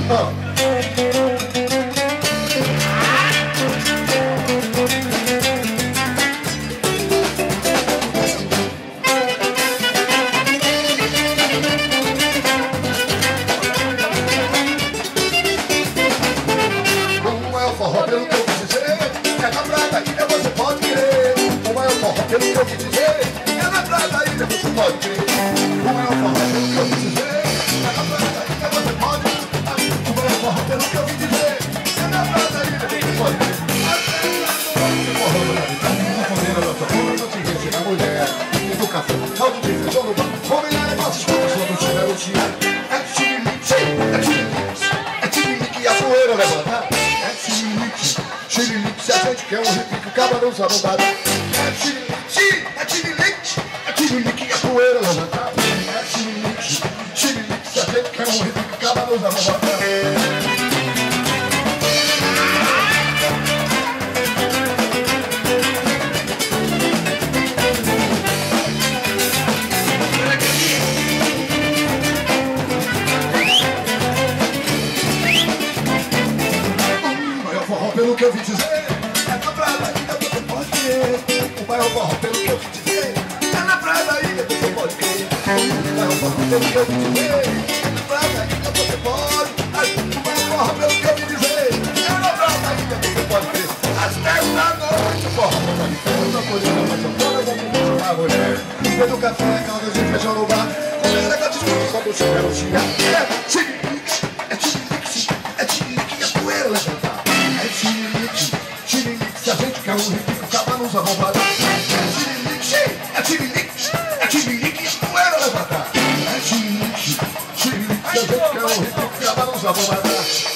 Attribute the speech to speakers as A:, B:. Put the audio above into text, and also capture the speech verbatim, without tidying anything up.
A: Forró, pelo que eu quis dizer, é na praia da ilha, você pode crer. O maior forró, pelo que eu quis dizer, é na praia da ilha, você pode crer. O maior forró, pelo que eu quis dizer, é na praia da ilha, você pode crer. O maior forró, pelo que eu quis dizer, é na praia da ilha, você pode crer. Até forró da vida, a família da sua cor, não te enche na mulher. Educação, caldo de feijão no bar, combinar negócios, quando tiver o dia. É tchimilique, é tchimilique, é tchimilique e a poeira levanta. Tchimilique, se a gente quer um repique, o camarão sabombado. É tchimilique, é tchimilique, é tchimilique e a poeira levantada. É tchimilique, tchimilique, se a gente quer um repique, o camarão sabombado. Pelo que eu vim dizer, é na praia da ilha, você pode crer. O maior forró, pelo que eu vim dizer, é na praia da ilha, você pode crer. O maior forró, pelo que eu vim dizer, é na praia da ilha, você pode. O maior forró, pelo que eu vim dizer, é na praia da ilha, você pode crer. Às dez da noite, o forró tá de festa, pois eu não sou fora, vamos chamar a mulher. Educação é calda de feijão no bar, comida com a discussão, quando tiver o dia. É tchimilique, é tchimilique, é tchimilique e a poeira levantar. Tchimilique, tchimilique, se a gente quer um repique, o caba nos arrombada. Tchimilique, é tchimilique, é tchimilique e a poeira levantar. É tchimilique, tchimilique, se a gente quer um repique, o caba nos arrombada.